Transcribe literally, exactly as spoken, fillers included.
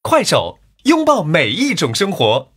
快手，拥抱每一种生活。